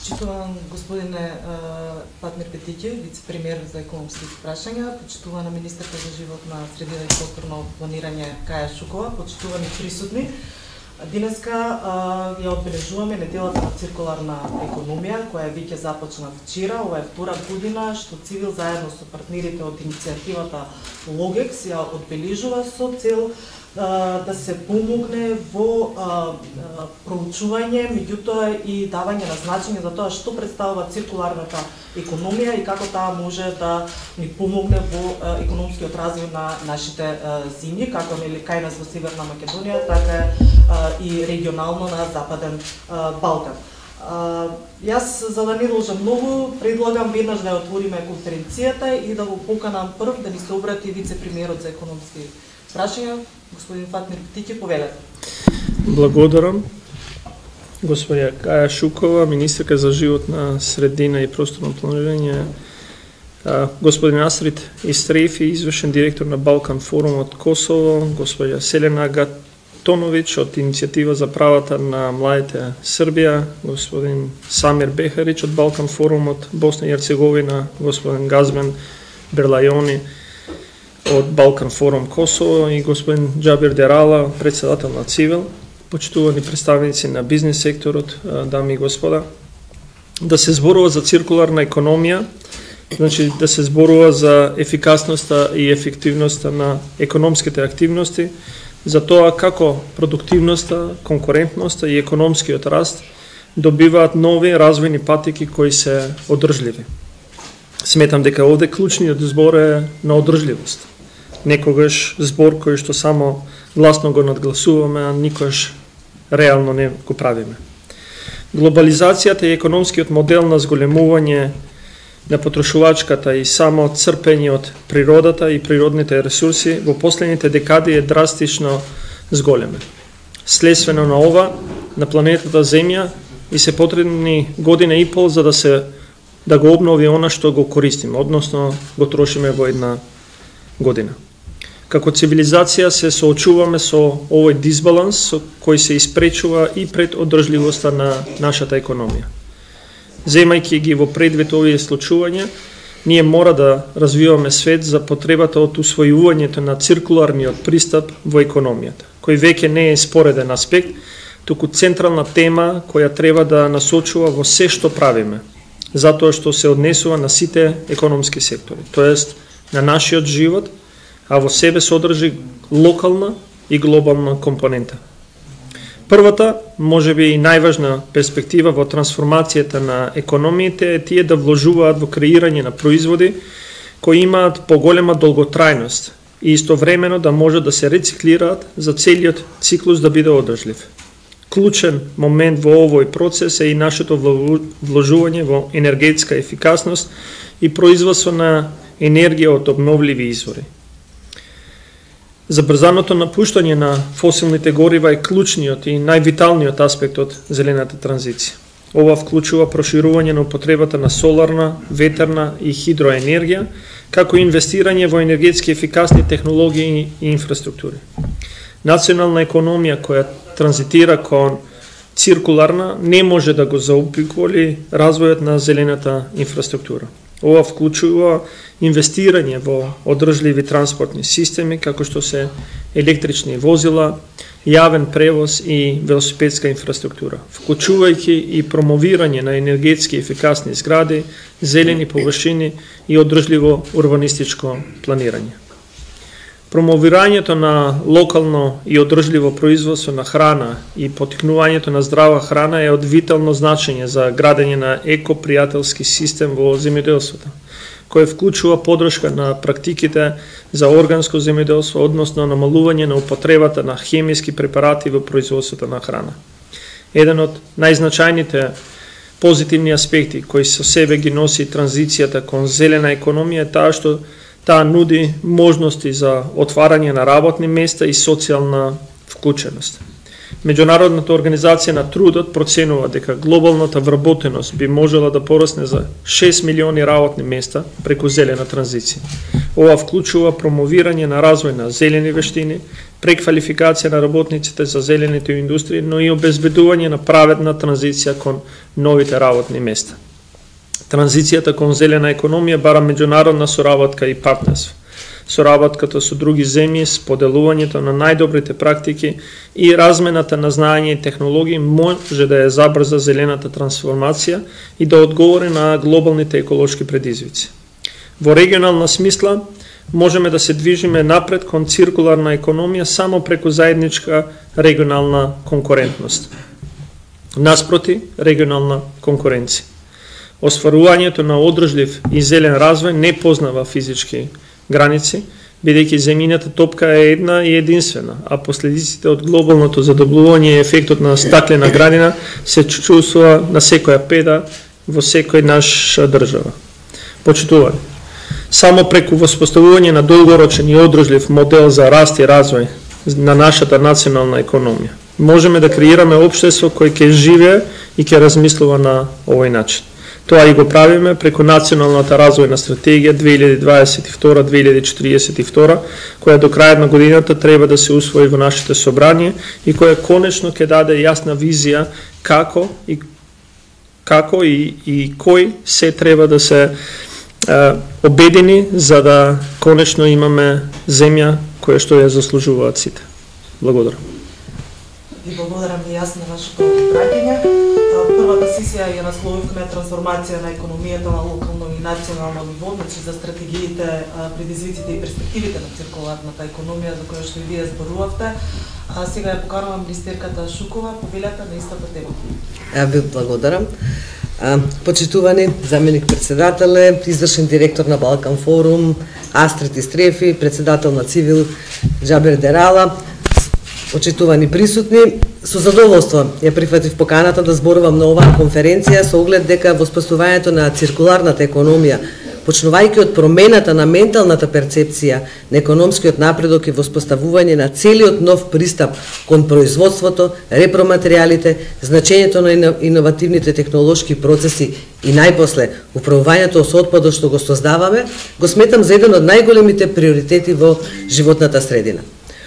Почитуван господине Патмир Петиќев, вице-премиер за економски прашања, почитувана министерка за животна средина и просторно планирање Каја Шукова, почитувани присутни. Денеска ја одбележуваме неделата на циркуларна економија, која веќе започна вчера. Ова е втора година што Цивил заедно со партнерите од иницијативата Логекс ја одбележува со цел да се помогне во проучување, меѓутоа и давање на значење за тоа што представува циркуларната економија и како таа може да ни помогне во економскиот развој на нашите земји, како кај нас во Северна Македонија, така и регионално на Западен Балкан. Јас, за да не должам многу, предлагам веднаш да ја отвориме конференцијата и да го поканам прв да ни се обрати вице-премиерот за економски прашања, господин Патмир Петиќев, повелете. Благодарам. Господја Каја Шукова, министерка за животна средина и просторно планирање, господин Асрид Истрејфи, извршен директор на Балкан форум од Косово, господја Селена Гатоновиќ од иницијатива за правата на младите Србија, господин Самир Бехарич од Балкан форум од Босна и Херцеговина, господин Газмен Берлајони од Балкан форум Косово и господин Џабир Дерала, председател на Цивил, почитувани представници на бизнес секторот, дами и господа. Да се зборува за циркуларна економија, значи да се зборува за ефикасноста и ефективноста на економските активности, за тоа како продуктивноста, конкурентноста и економскиот раст добиваат нови развојни патики кои се одржливи. Сметам дека овде клучниот збор е на одржливост. Некогаш збор кој што само гласно го надгласуваме, а никогаш реално не го правиме. Глобализацијата и економскиот модел на зголемување на потрошувачката и само црпење од природата и природните ресурси во последните декади е драстично зголеме. Следствено на ова, на планетата Земја и се потребни година и пол за да го обнови она што го користиме, односно го трошиме во една година. Како цивилизација се соочуваме со овој дисбаланс со кој се испречува и пред одржливоста на нашата економија. Земајќи ги во предвид овие случувања, ние мора да развиваме свет за потребата од усвојувањето на циркуларниот пристап во економијата, кој веќе не е спореден аспект, туку централна тема која треба да насочува во се што правиме, затоа што се однесува на сите економски сектори, тоест на нашиот живот, а во себе содржи локална и глобална компонента. Првата, можеби и најважна перспектива во трансформацијата на економиите е тие да вложуваат во креирање на производи кои имаат поголема долготрајност и истовремено да може да се рециклираат за целиот циклус да биде одржлив. Клучен момент во овој процес е и нашето вложување во енергетска ефикасност и производство на енергија од обновливи извори. Забрзаното напуштање на фосилните горива е клучниот и највиталниот аспект од зелената транзиција. Ова вклучува проширување на употребата на соларна, ветерна и хидроенергија, како и инвестирање во енергетски ефикасни технологии и инфраструктури. Национална економија која транзитира кон циркуларна не може да го заобиколи развојот на зелената инфраструктура. Ова вклучува инвестирање во одржливи транспортни системи, како што се електрични возила, јавен превоз и велосипедска инфраструктура, вклучувајќи и промовирање на енергетски ефикасни згради, зелени површини и одржливо урбанистичко планирање. Промовирањето на локално и одржливо производство на храна и поттикнувањето на здрава храна е од витално значење за градење на екопријателски систем во земјоделството, кој вклучува подршка на практиките за органско земјоделство, односно намалување на употребата на хемиски препарати во производството на храна. Еден од најзначајните позитивни аспекти кои со себе ги носи транзицијата кон зелена економија е таа што таа нуди можности за отварање на работни места и социјална вклученост. Меѓународната организација на трудот проценува дека глобалната вработеност би можела да порасне за 6 милиони работни места преку зелена транзиција. Ова вклучува промовирање на развој на зелени вештини, преквалификација на работниците за зелените индустрии, но и обезбедување на праведна транзиција кон новите работни места. Транзицијата кон зелена економија бара меѓународна соработка и партнерство. Соработката со други земји, споделувањето на најдобрите практики и размената на знаење и технологии може да ја забрза зелената трансформација и да одговори на глобалните еколошки предизвици. Во регионална смисла можеме да се движиме напред кон циркуларна економија само преку заедничка регионална конкурентност. Наспроти, регионална конкуренција. Остварувањето на одржлив и зелен развој не познава физички граници, бидејќи земјината топка е една и единствена, а последиците од глобалното задоблување и ефектот на стаклена градина се чувствува на секоја педа во секој наша држава. Почитувани, само преку воспоставување на долгорочен и одржлив модел за раст и развој на нашата национална економија можеме да креираме општество кој ќе живее и ќе размислува на овој начин. Тоа и го правиме преку Националната развојна стратегија 2022-2042, која до крајот на годината треба да се усвои во нашите собрание и која конечно ќе даде јасна визија како и кој се треба да се обедини за да конечно имаме земја која што ја заслужуваат сите. Благодарам. Ви благодарам и јас на вашето праќање. Првата сесија ја насловивме трансформација на економијата на локално и национално ниво, значи за стратегиите, предизвиците и перспективите на циркуларната економија за која што и вие зборувавте. Сега ја поканувам министерката Шукова, повелята на истата тема. Ви благодарам. Почитувани заменик председателе, извршен директор на Балкан форум, Астрид Истрефи, председател на Цивил Џабер Дерала, почитувани присутни, со задоволство ја прифатив поканата да зборувам на оваа конференција со оглед дека воспоставувањето на циркуларната економија, почнувајќи од промената на менталната перцепција на економскиот напредок и воспоставување на целиот нов пристап кон производството, репроматеријалите, значењето на иновативните технолошки процеси и најпосле управувањето со отпадот што го создаваме, го сметам за еден од најголемите приоритети во животната средина.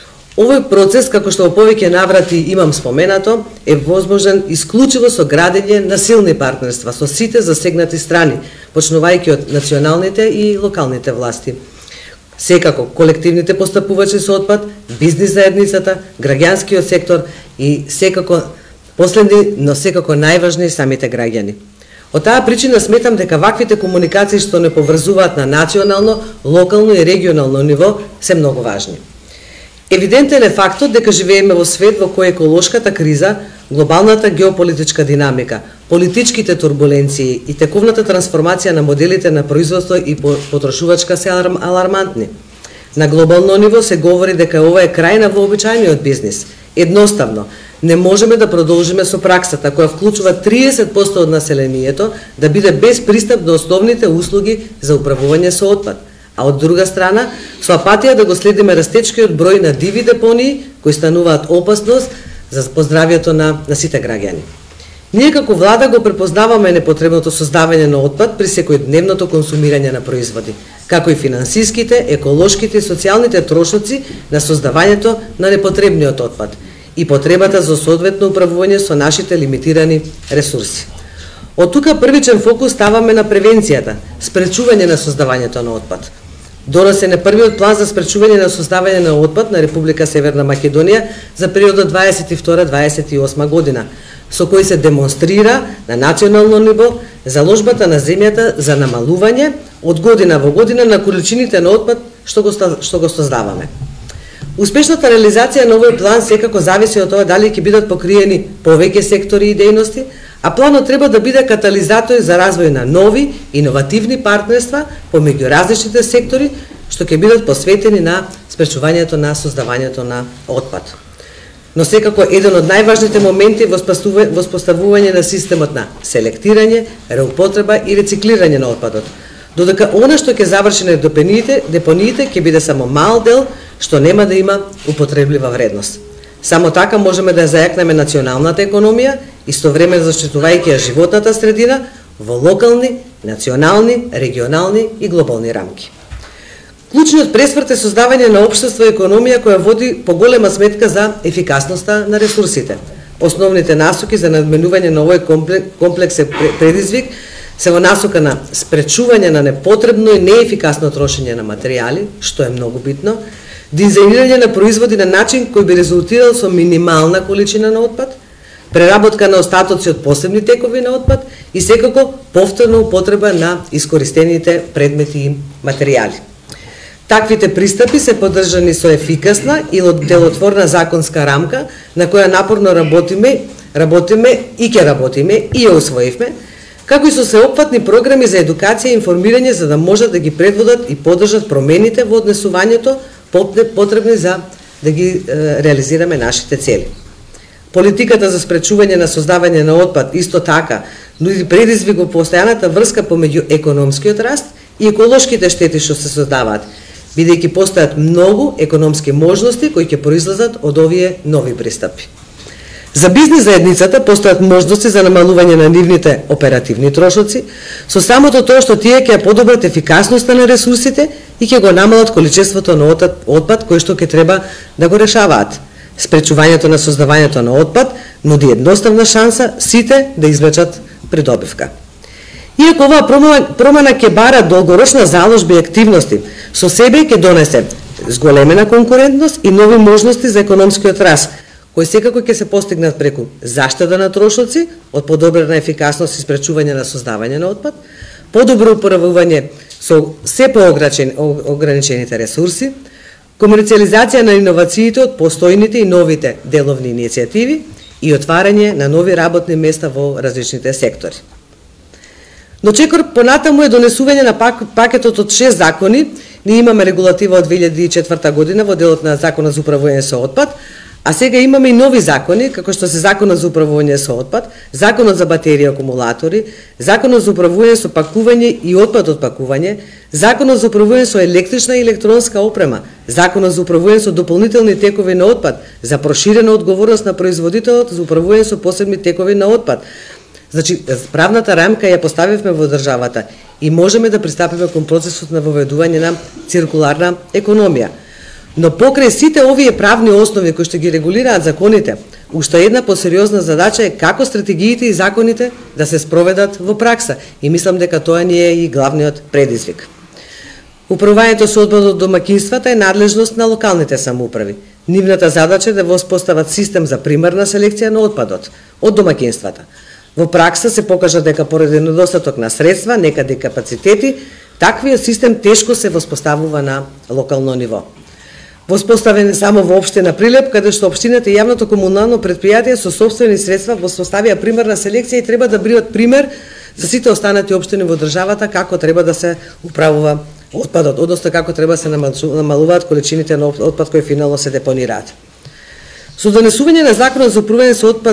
Овој процес, како што во повеќе наврати имам споменато, е возможен исклучиво со градење на силни партнерства со сите засегнати страни, почнувајќи од националните и локалните власти. Секако, колективните постапувачи со отпад, бизнис заедницата, граѓанскиот сектор и секако последни, но секако најважни самите граѓани. Од таа причина сметам дека ваквите комуникации што не поврзуваат на национално, локално и регионално ниво се многу важни. Евидентен е фактот дека живееме во свет во кој еколошката криза, глобалната геополитичка динамика, политичките турбуленции и тековната трансформација на моделите на производство и потрошувачка се алармантни. На глобално ниво се говори дека ова е крај на вообичајниот бизнис. Едноставно, не можеме да продолжиме со праксата која вклучува 30% од населението да биде без пристап до основните услуги за управување со отпад. А од друга страна, со апатија да го следиме растечкиот број на диви депонии кои стануваат опасност за поздравието на сите граѓани. Ние како влада го препознаваме непотребното создавање на отпад при секојдневното консумирање на производи, како и финансиските, еколошките и социјалните трошоци на создавањето на непотребниот отпад и потребата за соодветно управување со нашите лимитирани ресурси. Од тука првичен фокус ставаме на превенцијата, спречување на создавањето на отпад. Донесен е првиот план за спречување на создавање на отпад на Република Северна Македонија за периодот 22-28 година, со кој се демонстрира на национално ниво заложбата на земјата за намалување од година во година на количините на отпад што го создаваме. Успешната реализација на овој план секако зависи од тоа дали ќе бидат покриени повеќе сектори и дејности, а планот треба да биде катализатор за развој на нови, иновативни партнерства помеѓу различните сектори што ќе бидат посветени на спречувањето на создавањето на отпад. Но секако еден од најважните моменти е воспоставување на системот на селектирање, реупотреба и рециклирање на отпадот. Додека она што ќе заврши на депониите ќе биде само мал дел што нема да има употреблива вредност. Само така можеме да зајакнеме националната економија, истовремено заштитувајќи ја животната средина во локални, национални, регионални и глобални рамки. Клучниот пресврт е создавање на општество и економија која води поголема сметка за ефикасноста на ресурсите. Основните насоки за надменување на овој комплексен предизвик се во насока на спречување на непотребно и неефикасно трошење на материјали, што е многу битно, дизајнирање на производи на начин кој би резултирал со минимална количина на отпад, преработка на остатоци од посебни текови на отпад и секако повторна употреба на искористените предмети и материјали. Таквите пристапи се поддржани со ефикасна и делотворна законска рамка на која напорно работиме и ќе работиме и ја усвоивме, како и со сеопфатни програми за едукација и информирање за да можат да ги предводат и поддржат промените во однесувањето потребни за да ги реализираме нашите цели. Политиката за спречување на создавање на отпад исто така нуди предизвик во постојаната врска помеѓу економскиот раст и еколошките штети што се создаваат, бидејќи постојат многу економски можности кои ќе произлезат од овие нови пристапи. За бизнис заедницата постојат можности за намалување на нивните оперативни трошоци, со самото тоа што тие ќе подобрат ефикасноста на ресурсите и ќе го намалат количеството на отпад кој што ќе треба да го решаваат. Спречувањето на создавањето на отпад нуди едноставна шанса сите да извлечат придобивка. Иако оваа промена ќе бара долгорочна заложба и активности, со себе ќе донесе зголемена конкурентност и нови можности за економскиот раст, кои секако ќе се постигнат преку заштеда на трошоци, од подобрена ефикасност и спречување на создавање на отпад, подобро управување со се поограничените ресурси, комерцијализација на иновациите од постојните и новите деловни иницијативи и отварање на нови работни места во различните сектори. Но чекор понатаму е донесување на пакетот од 6 закони. Ние имаме регулатива од 2004 година во делот на Законот за управување со отпад, а сега имаме и нови закони, како што се Законот за управување со отпад, Законот за батерии и акумулатори, Законот за управување со пакување и отпад од пакување, Законот за управување со електрична и електронска опрема, Законот за управување со дополнителни текови на отпад, за проширена одговорност на производителот за управување со посебни текови на отпад. Значи, правната рамка ја поставивме во државата и можеме да пристапиме кон процесот на воведување на циркуларна економија. Но покрај сите овие правни основи кои што ги регулираат законите, уште една посериозна задача е како стратегиите и законите да се спроведат во пракса и мислам дека тоа ни е и главниот предизвик. Управувањето со отпад од домаќинствата е надлежност на локалните самоуправи. Нивната задача е да воспостават систем за примарна селекција на отпадот од домаќинствата. Во пракса се покажа дека поради недостаток на средства, некаде капацитети, таквиот систем тешко се воспоставува на локално ниво. Воспоставен само во општина Прилеп, каде што општината и јавното комунално предпријатие со сопствени средства воспоставија примерна селекција и треба да бидат пример за сите останати општини во државата како треба да се управува отпадот, односно како треба да се намалуваат количините на отпад кои финално се депонираат. Со донесување на Законот за управување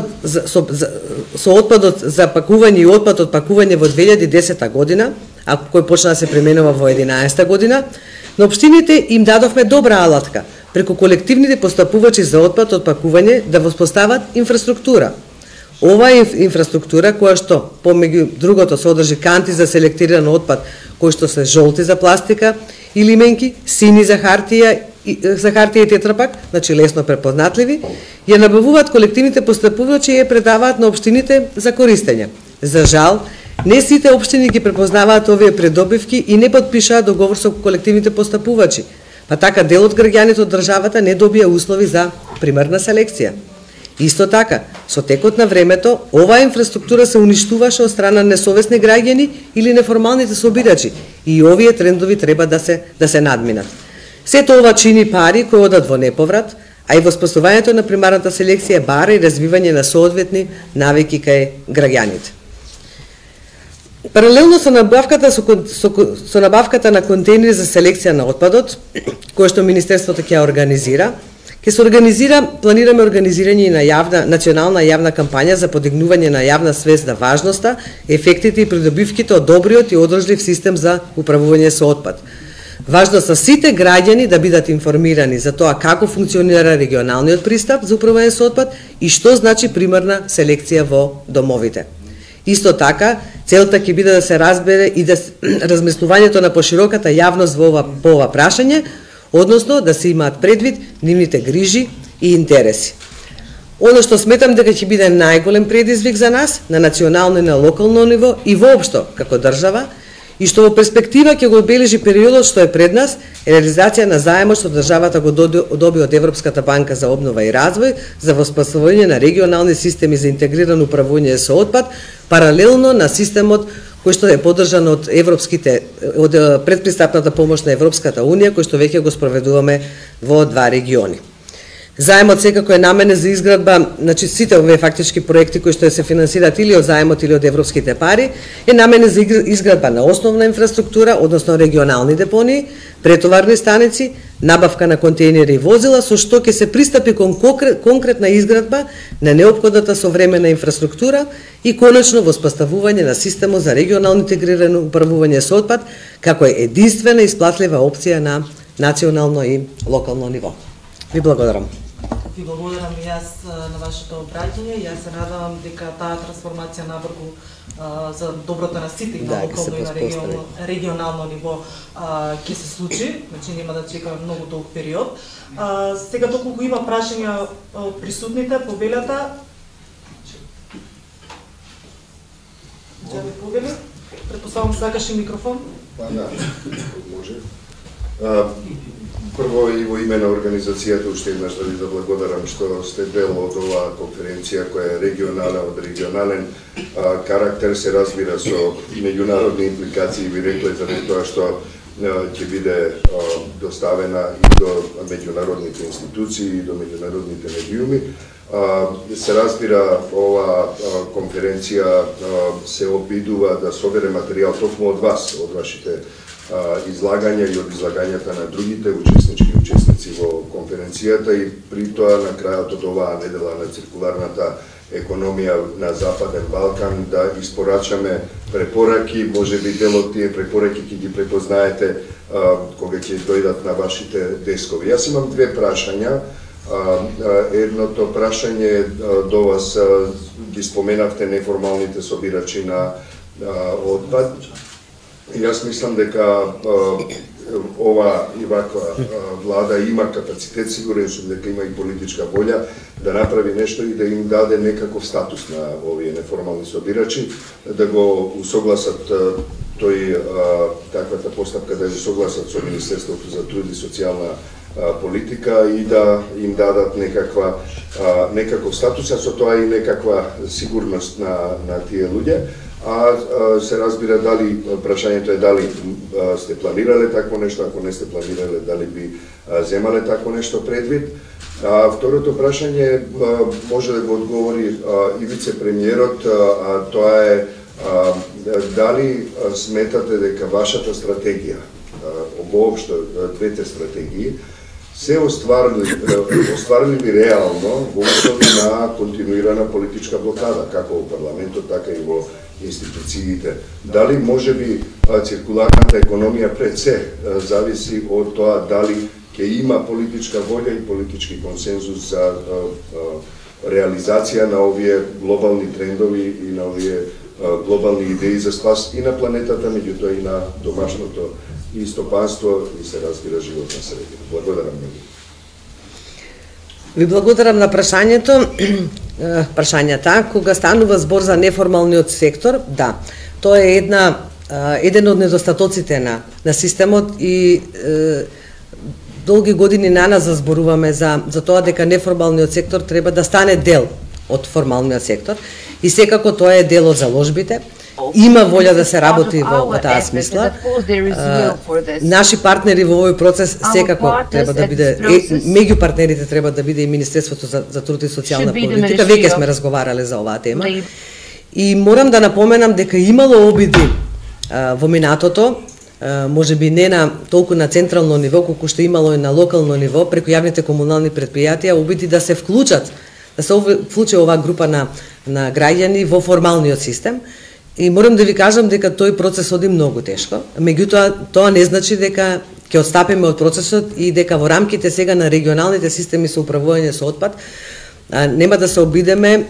со отпадот за пакување и отпад од пакување во 2010 година, а кој почна да се применува во 2011 година, на општините им дадовме добра алатка преку колективните постапувачи за отпад од пакување да воспостават инфраструктура. Оваа инфраструктура која што помеѓу другото содржи канти за селектиран отпад кои што се жолти за пластика и лименки, сини за хартија и тетрапак, значи лесно препознатливи, ја набавуваат колективните постапувачи и ја предаваат на општините за користење. За жал, не сите општини ги препознаваат овие предобивки и не подпишаат договор со колективните постапувачи, па така дел од граѓаните од државата не добија услови за примерна селекција. Исто така, со текот на времето, оваа инфраструктура се уништуваше од страна несовесни граѓани или неформалните собирачи и овие трендови треба да се надминат. Сето ова чини пари кои одат во неповрат, а и воспоставувањето на примарната селекција бара и развивање на соодветни навики кај граѓаните. Паралелно со набавката на контейнери за селекција на отпадот, кој што Министерството ќе организира, планираме организирање на национална јавна кампања за подигнување на јавна свест на важноста, ефектите и придобивките од добриот и одржлив систем за управување со отпад. Важно са сите граѓани да бидат информирани за тоа како функционира регионалниот пристап за управување со отпад и што значи примарна селекција во домовите. Исто така, Целта ќе биде да се разбере и да размислувањето на пошироката јавност по ова прашање, односно да се имаат предвид нивните грижи и интереси. Оно што сметам дека ќе биде најголем предизвик за нас на национално и на локално ниво и воопшто како држава, и што во перспектива ќе го обележи периодот што е пред нас, е реализација на заемот што државата го доби од Европската банка за обнова и развој за воспоставување на регионални системи за интегрирано управување со отпад, паралелно на системот кој што е поддржан од предпристапната помош на Европската Унија, кој што веќе го спроведуваме во 2 региони. Заемот секако е наменет за изградба, значи сите овие фактички проекти кои што се финансираат или од заемот или од европските пари, е наменет за изградба на основна инфраструктура, односно регионални депонии, претоварни станици, набавка на контейнери и возила, со што ќе се пристапи кон конкретна изградба на неопходната современа инфраструктура и конечно воспоставување на системот за регионално интегрирано управување со отпад, како е единствена и исплатлива опција на национално и локално ниво. Ви благодарам. Ви благодарам и јас на вашето обраќање. Јас се надевам дека таа трансформација набрзо за доброто на сите на локално и на регионално ниво ќе се случи, значи нема да чекаме многу долг период. Сега доколку има прашања од присутните по велата, Џабир Повели, претпоставам сакаш и микрофон. Па да, може. Прво и во име на организацијата уште еднаш да ви да благодарам што сте дел од оваа конференција која е регионална, од регионален карактер, се разбира со меѓународни импликации, ви рекле заради тоа што ќе биде доставена и до меѓународните институции и до меѓународните медиуми. Се разбира, ова конференција се обидува да собере материјал токму од вас, од вашите излагања и од излагањата на другите учесници во конференцијата и при тоа на крајот од оваа недела на циркуларната економија на Западен Балкан да испорачаме препораки, можеби дел од тие препораки ќе ги препознаете кога ќе дојдат на вашите дескови. Јас имам 2 прашања. Едното прашање до вас, ги споменавте неформалните собирачи на отпад. Јас мислам дека ова и ваква влада има капацитет, сигурен сум дека има и политичка волја да направи нешто и да им даде некаков статус на овие неформални собирачи, да го усогласат таквата постапка, да ја усогласат со Министерството за труд и социјална политика и да им дадат некаков статус, а со тоа и некаква сигурност на тие луѓе. Се разбира дали, прашањето е дали сте планирале такво нешто, ако не сте планирале, дали би земале такво нешто предвид. Второто прашање може да го одговори и вице-премиерот, тоа е дали сметате дека вашата стратегија, воопшто двете стратегии, се остварили би реално во услови на континуирана политичка блокада, како во парламентот, така и во институциите. Дали може би циркуларната економија пред се зависи од тоа дали ќе има политичка волја и политички консензус за реализација на овие глобални трендови и на овие глобални идеи за спас и на планетата, меѓутоа и на домашното и стопанство и се разбира животна средина. Благодарам многу. Ви благодарам на прашањата. Кога станува збор за неформалниот сектор, да, тоа е еден од недостатоците на системот и долги години на нас зборуваме за тоа дека неформалниот сектор треба да стане дел од формалниот сектор и секако тоа е дел од заложбите. Има волја да се работи во таа смисла. Наши партнери во овој процес секако треба да биде, меѓу партнерите треба да биде и Министерството за труд и социјална политика. Веќе сме разговарале за оваа тема. И морам да напоменам дека имало обиди во минатото, можеби не на толку на централно ниво, колку што имало и на локално ниво, преку јавните комунални претпријатија, обиди да се вклучат, да се вклучи оваа група на граѓани во формалниот систем. И морам да ви кажам дека тој процес оди многу тешко, меѓутоа тоа не значи дека ќе отстапиме од процесот и дека во рамките сега на регионалните системи со управување со отпад нема да се обидеме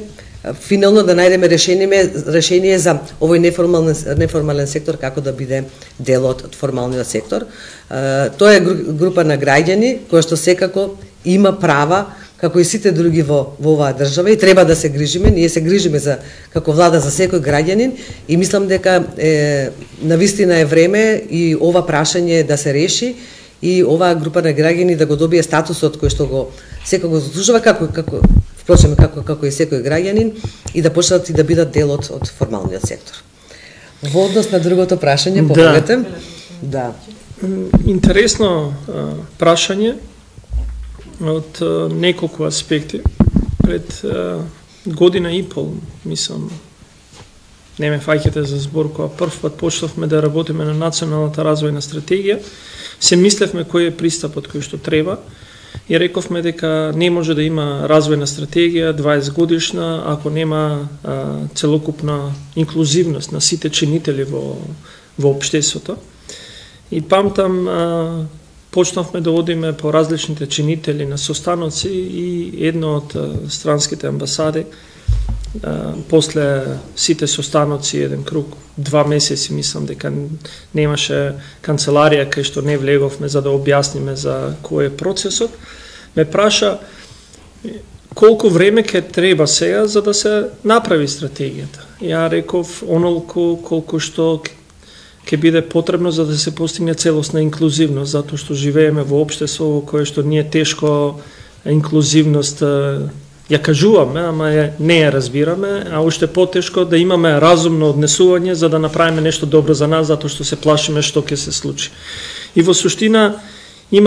финално да најдеме решение за овој неформален сектор како да биде дел од формалниот сектор. Тоа е група на граѓани која што секако има права како и сите други во оваа држава и треба да се грижиме. Ние се грижиме како влада за секој граѓанин и мислам дека навистина е време и ова прашање да се реши и оваа група на граѓани да го добие статусот кој што го секако заслужува како и секој граѓанин и да почнат и да бидат дел од формалниот сектор. Во однос на другото прашање, помогнете. Да. Интересно прашање од неколку аспекти. Пред година и пол, мислам, не ме фаќате за збор, кога прв пат почнавме да работиме на националната развојна стратегија, се мислевме кој е пристапот кој што треба и рековме дека не може да има развојна стратегија 20 годишна ако нема целокупна инклузивност на сите чинители во општеството. И памтам почнавме да одиме по различните чинители на состаноци и едно од странските амбасади после сите состаноци, еден круг, 2 месеци, мислам дека немаше канцеларија кај што не влеговме за да објасниме за кој е процесот, ме праша колку време ќе треба сега за да се направи стратегијата. Ја реков онолку колку што ќе биде потребно за да се постигне целосна инклузивност, затоа што живееме во општество во кое што ние тешко инклузивност ја кажуваме, ама не ја разбираме, а уште потешко да имаме разумно однесување за да направиме нешто добро за нас, затоа што се плашиме што ќе се случи. И во суштина има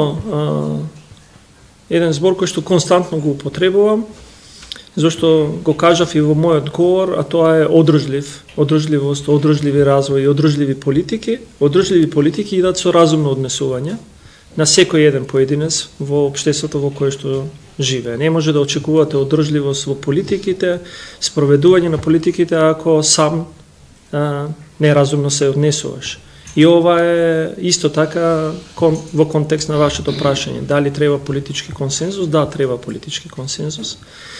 еден збор кој што константно го употребувам, зашто го кажав и во мојот говор, а тоа е одржливост, одржливи развој и одржливи политики. Одржливи политики идат со разумно однесување на секој еден поединец во општеството во кое што живее. Не може да очекувате одржливост во политиките, спроведување на политиките ако сам неразумно се однесуваш. И ова е исто така во контекст на вашето прашање. Дали треба политички консензус? Да, треба политички консензус.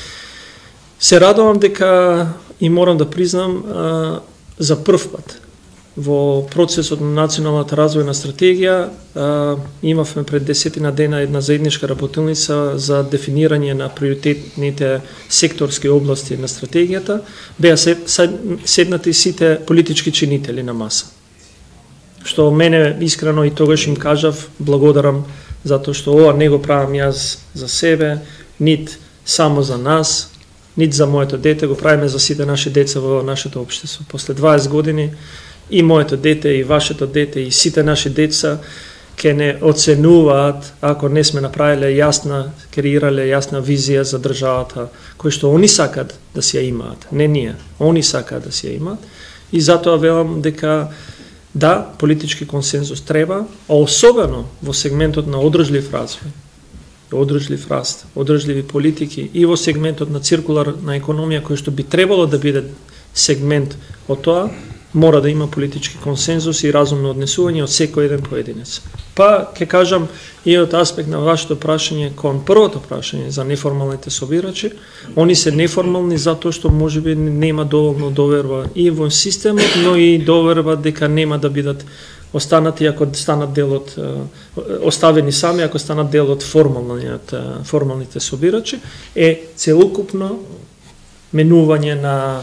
Се радувам дека и морам да признам за прв пат во процесот на националната развојна стратегија имавме пред 10 дена една заедничка работилница за дефинирање на приоритетните секторски области на стратегијата. Беа седнати сите политички чинители на маса. Што мене искрено и тогаш им кажав благодарам затоа што ова не го правам јас за себе, нит само за нас, нит за моето дете, го правиме за сите наши деца во нашето општество. После 20 години и моето дете, и вашето дете, и сите наши деца ќе не оценуваат ако не сме направиле креирале јасна визија за државата, кој што они сакат да си ја имаат, не ние, они сакаат да си ја имаат. И затоа велам дека да, политички консензус треба, а особено во сегментот на одржлив развој, одржлив раст, одржливи политики и во сегментот на циркуларна економија кој што би требало да биде сегмент од тоа, мора да има политички консензус и разумно однесување од секој еден поединец. Па, ќе кажам, и од аспект на вашето прашање кон првото прашање за неформалните собирачи, они се неформални затоа што можеби нема доволно доверба и во системот, но и доверба дека нема да бидат останати ако станат дел од оставени сами ако станат дел од формалните собирачи, е целокупно менување на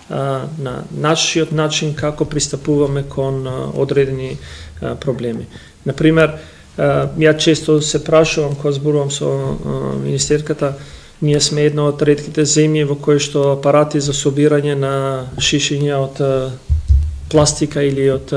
нашиот начин како пристапуваме кон одредени проблеми. Например, ја често се прашувам кога зборувам со министерката, ние сме една од ретките земји во кои што апарати за собирање на шишиња од пластика или од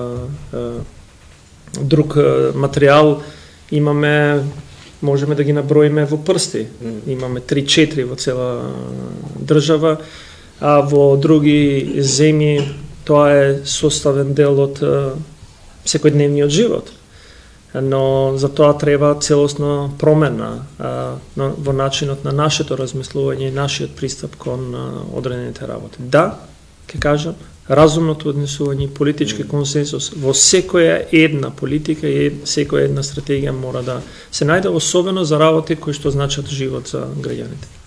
друг материјал можеме да ги наброиме во прсти. Имаме 3-4 во цела држава, а во други земји тоа е составен дел од секојдневниот живот. Но за тоа треба целосна промена во начинот на нашето размислување и нашиот пристап кон одредените работи. Да, ќе кажам, разумното однесување и политички консенсус во секоја една политика и секоја една стратегија мора да се најде, особено за работи кои што значат живот за граѓаните.